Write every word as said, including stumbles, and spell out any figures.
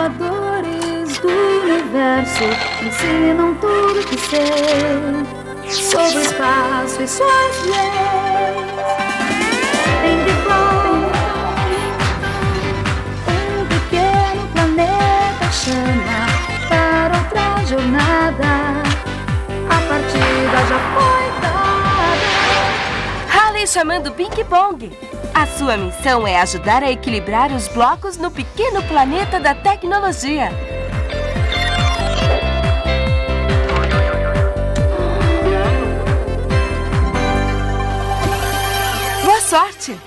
exploradores do universo ensinam tudo que sei sobre o espaço e suas leis. Ping Pong, um pequeno planeta chama para outra jornada. A partida já foi dada. Halley chamando Ping Pong. A sua missão é ajudar a equilibrar os blocos no pequeno planeta da tecnologia. Boa sorte!